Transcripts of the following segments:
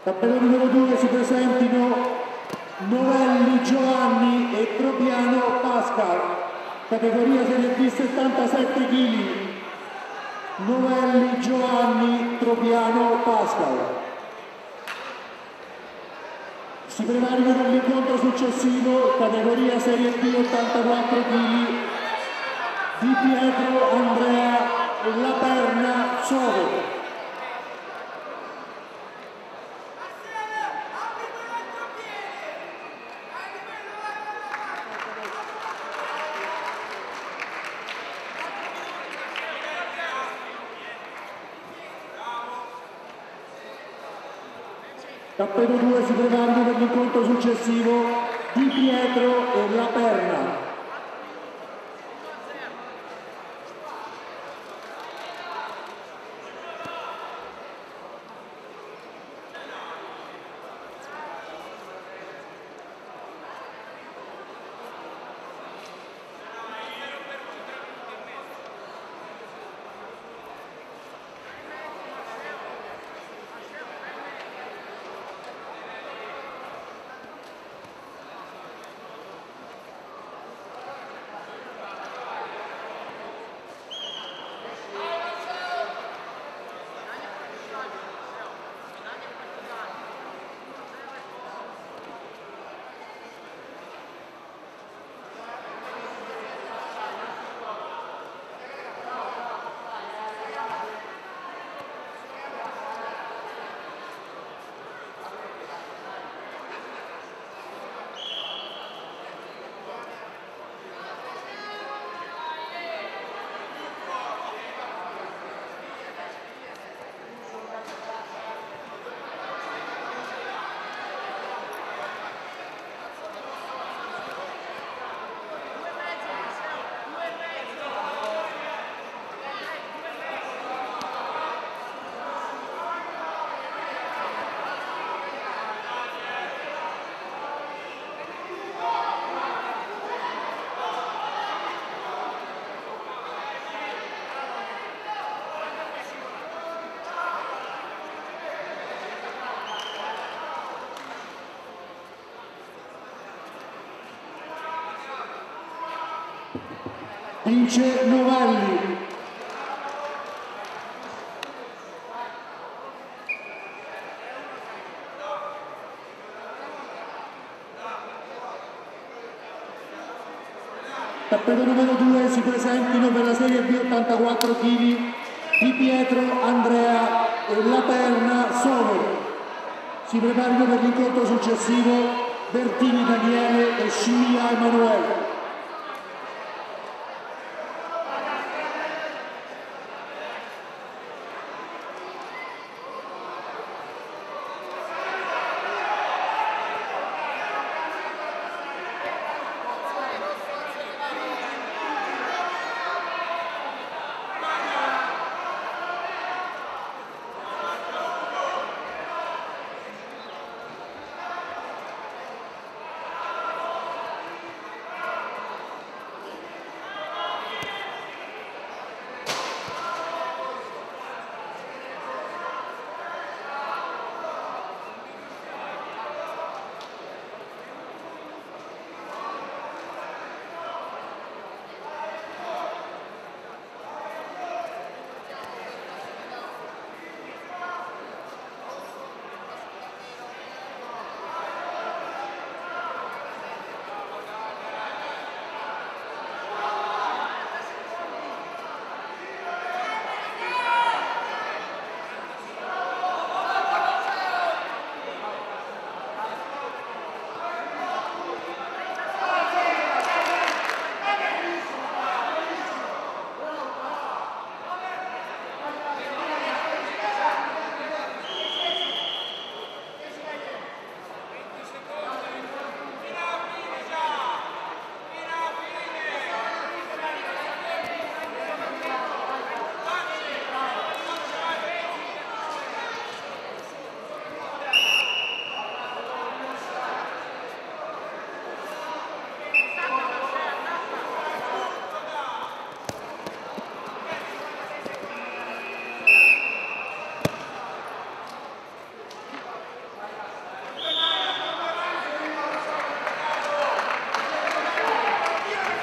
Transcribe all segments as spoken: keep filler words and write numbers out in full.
Tappello numero due si presentino Novelli Giovanni e Tropiano Pascal, categoria Serie B settantasette chili. Novelli Giovanni, Tropiano Pascal. Si preparino per l'incontro successivo, categoria Serie B ottantaquattro chili. Di Pietro Andrea e La Perna Sove. Cappello due si preparano per l'incontro successivo, Di Pietro e La Perna. Vince Novelli. Tappello numero due si presentino per la Serie B ottantaquattro chili Di Pietro Andrea e La Perna Sove. Si preparino per l'incontro successivo Bertini Daniele e Scilia Emanuele.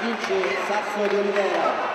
vince Sasso di Olivera.